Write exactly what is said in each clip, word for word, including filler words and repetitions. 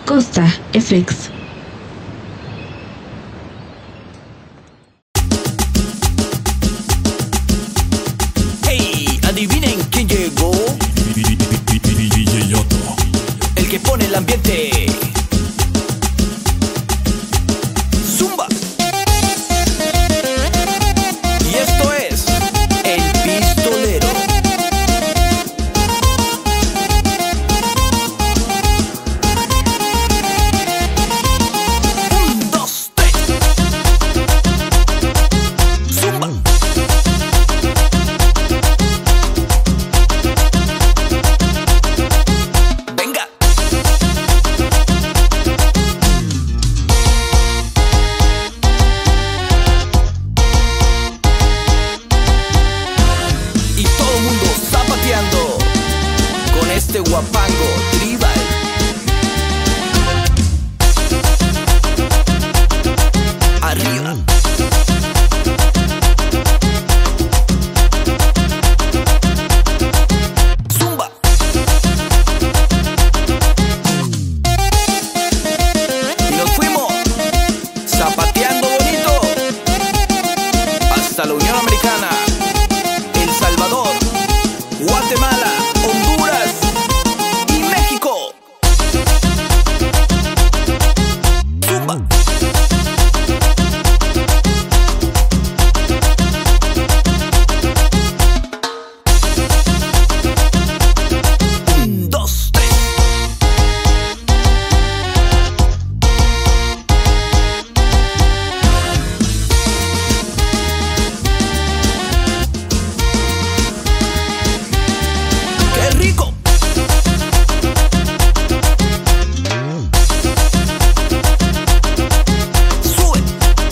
Costa F X. Hey, adivinen quién llegó. D J Yoto, El que pone el ambiente. Zumba. Y esto es El Pistolero. Un, dos, tres. Zumba. Venga. Y todo el mundo zapateando con este guapango tribal. Arriba. Zumba. Y nos fuimos zapateando bonito hasta la Unión Americana, El Salvador, Guatemala, Honduras y México. Zumba. Un, dos, tres. ¡Qué rico! Sube.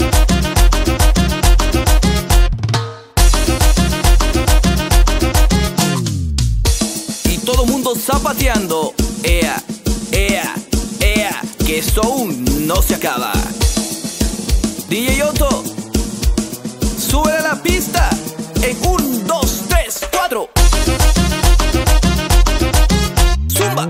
Y todo mundo zapateando. Ea, ea, ea, que esto aún no se acaba. D J Yoto, sube a la pista en un, dos, tres, cuatro. Zumba.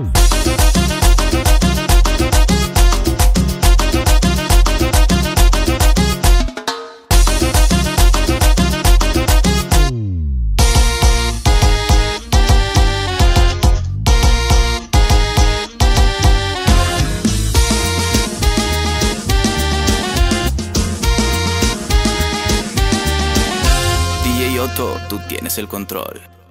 D J Yoto, tú tienes el control.